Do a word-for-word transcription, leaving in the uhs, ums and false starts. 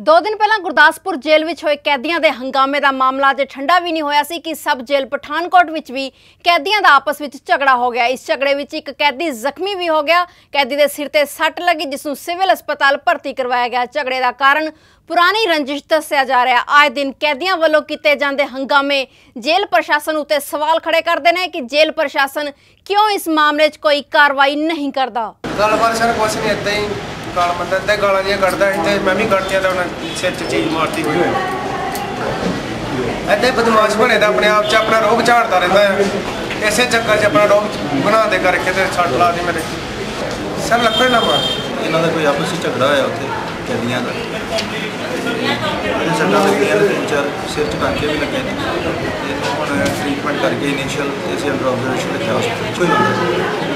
दो दिन पहला गुरदासपुर जेल विच होए कैदियों के हंगामे का मामला अजे ठंडा भी नहीं होया सी कि सब जेल पठानकोट विच भी कैदियों का आपस विच झगड़ा हो गया। इस झगड़े विच एक कैदी जख्मी भी हो गया। कैदी के सिर ते सट लगी जिसनूं सिविल अस्पताल भर्ती करवाया गया। झगड़े का कारण पुरानी रंजिश दस्सिया जा रहा। आए दिन कैदियों वालों किए जाते हंगामे जेल प्रशासन उत्ते सवाल खड़े करते हैं कि जेल प्रशासन क्यों इस मामले च कोई कार्रवाई नहीं करता। गाल बंदा इदा गाला जी कटदा ते मैं भी कटदियां तो उन्हें सिर च चीज मारती इदा बदमाश बने तो अपने आप च अपना रोब झाड़ता रहता है। इस चक्कर च अपना रोब बना दे करके तो सट ला दी मेरे सर लकड़ ना मार। इन्हों का कोई आपस झगड़ा होया उत्थे कैदियों का सट्टा लगियां तीन चार सिर च टांके भी लगे ने। ट्रीटमेंट करके इनिशियल अंडर ऑब्जर्वेशन रखा हॉस्पिटल कोई बंदा